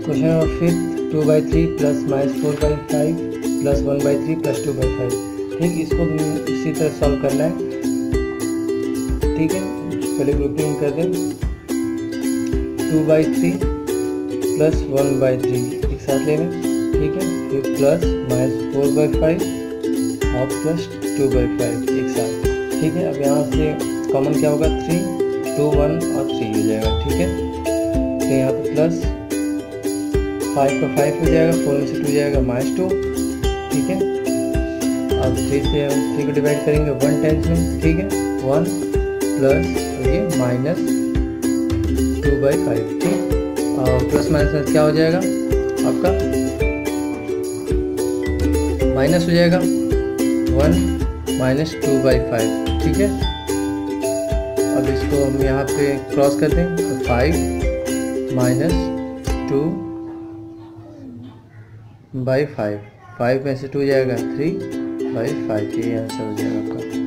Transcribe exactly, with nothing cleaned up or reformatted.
Question number fifth, two by three plus minus four by five plus one by three plus two by five. ठीक, इसको इसी तरह solve करना है। ठीक है, पहले ग्रुपिंग कर दें। Two by three plus one by three एक साथ ले लें। ठीक है, फिर plus minus four by five और प्लस टू बाई फाइव एक साथ। ठीक है, अब यहाँ से कॉमन क्या होगा, थ्री, टू, वन और थ्री हो जाएगा। ठीक है, तो यहाँ पर प्लस फाइव का फाइव हो जाएगा, फोर में से टू जाएगा माइनस टू। ठीक है, अब थ्री से हम थ्री को डिवाइड करेंगे वन टाइम्स में। ठीक है, वन प्लस ये माइनस टू बाई फाइव। ठीक, और प्लस माइनस क्या हो जाएगा आपका, माइनस हो जाएगा one minus two by five. ठीक है, अब इसको हम यहाँ पे क्रॉस कर दें तो five minus two by five, five में से टू जाएगा थ्री बाई फाइव, ये आंसर हो जाएगा आपका।